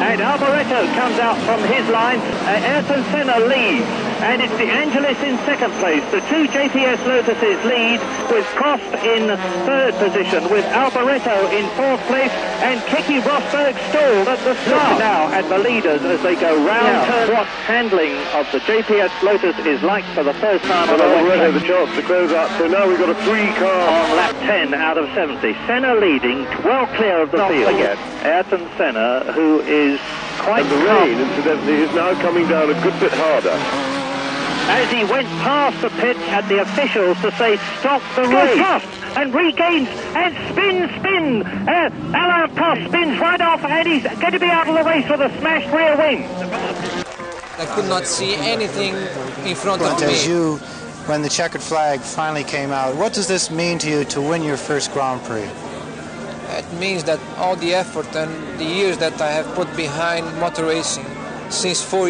And Alboreto comes out from his line. Ayrton Senna leads. And it's De Angelis in second place. The two JPS Lotuses lead, with Prost in third position, with Alboreto in fourth place, and Keke Rosberg stalled at the start. Now at the leaders as they go round turn. What handling of the JPS Lotus is like for the first time. And Alboreto the chance to close out. So now we've got a free car. On lap 10 out of 70. Senna leading, well clear of the field. Again, Ayrton Senna, who is quite... And the rain, incidentally, is now coming down a good bit harder. As he went past the pit at the officials to say stop the race. Prost and regains and spin. Alain Prost spins right off and he's going to be out of the race with a smashed rear wing. I could not see anything in front of me. When the checkered flag finally came out, what does this mean to you to win your first Grand Prix? It means that all the effort and the years that I have put behind motor racing since 4 years